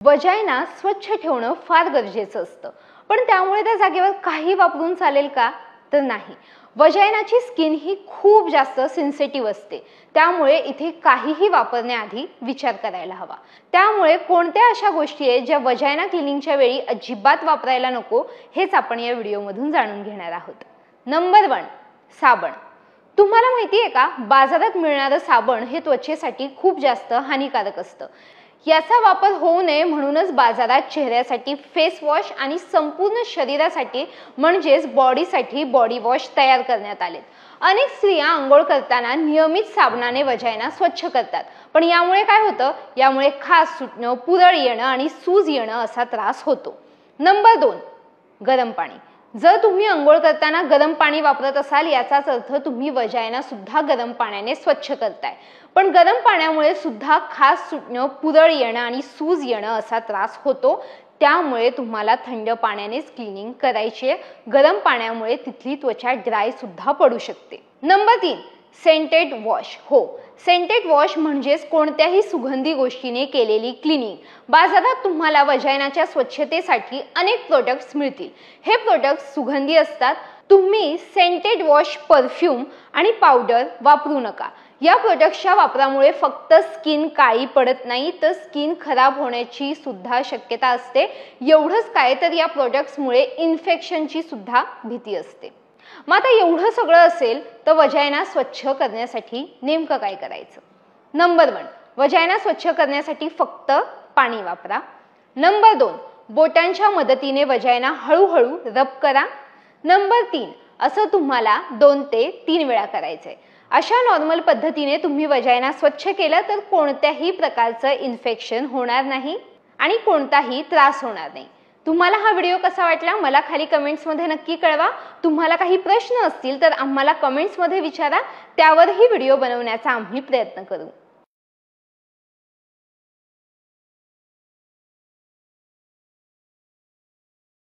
वजायना स्वच्छ ठेवणं फार गरजेचं असतं, पण त्यामुळे त्या जागेवर काही वापरून चालेल का? तर नाही. वजायनाची स्किन ही खूप जास्त सेन्सिटिव्ह असते, त्यामुळे इथे काहीही वापरण्याआधी विचार करायला हवा. त्यामुळे कोणत्या अशा गोष्टी आहेत ज्या वजायना क्लिनिंगच्या वेळी अजिबात वापरायला नको, हेच आपण या व्हिडिओमधून जाणून घेणार आहोत. नंबर 1, साबण. तुम्हाला माहिती आहे का, बाजारात मिळणारं साबण हे त्वचेसाठी खूप जास्त हानिकारक असतं. याचा वापर होऊ नये म्हणूनच बाजारात चेहऱ्यासाठी फेस वॉश आणि संपूर्ण शरीरासाठी म्हणजेच बॉडीसाठी बॉडी वॉश तयार करण्यात आलेत. अनेक स्त्रिया अंघोळ करताना नियमित साबणाने वजायना स्वच्छ करतात, पण यामुळे काय होतं? यामुळे खाज सुटणं, पुरळ येणं आणि सूज येणं असा त्रास होतो. नंबर 2, गरम पाणी. जर तुम्ही अंघोळ करताना गरम पाणी वापरत असाल, याचाच अर्थ तुम्ही वजायना सुद्धा गरम पाण्याने स्वच्छ करताय. पण गरम पाण्यामुळे सुद्धा खाज सुटणं, पुरळ येणं आणि सूज येणं असा त्रास होतो. त्यामुळे तुम्हाला थंड पाण्यानेच क्लिनिंग करायची आहे. गरम पाण्यामुळे तिथली त्वचा ड्राय सुद्धा पडू शकते. Number 3, scented wash. हो, सेंटेड वॉश म्हणजेच कोणत्याही सुगंधी गोष्टीने केलेली क्लिनिंग. बाजारात तुम्हाला वजायनाच्या स्वच्छतेसाठी अनेक प्रोडक्ट्स मिळतील. हे प्रोडक्ट्स सुगंधी असतात. तुम्ही सेंटेड वॉश, परफ्यूम आणि पावडर वापरू नका. या प्रोडक्ट्सच्या वापरामुळे फक्त स्किन काळी पडत नाही, तर स्किन खराब होण्याची सुद्धा शक्यता असते. एवढंच काय, तर या प्रोडक्ट्समुळे इन्फेक्शनची सुद्धा भीती असते. मग आता एवढं सगळं असेल तर वजायना स्वच्छ करण्यासाठी नेमकं काय करायचं? नंबर 1, वजायना स्वच्छ करण्यासाठी फक्त पाणी वापरा. नंबर 2, बोटांच्या मदतीने वजायना हळूहळू रब करा. नंबर 3, असं तुम्हाला 2 ते 3 वेळा करायचंय. अशा नॉर्मल पद्धतीने तुम्ही वजायना स्वच्छ केलं तर कोणत्याही प्रकारचं इन्फेक्शन होणार नाही आणि कोणताही त्रास होणार नाही. तुम्हाला हा व्हिडिओ कसा वाटला मला खाली कमेंट्समध्ये नक्की कळवा. तुम्हाला काही प्रश्न असतील तर आम्हाला कमेंट्समध्ये विचारा, त्यावरही व्हिडिओ बनवण्याचा आम्ही प्रयत्न करू.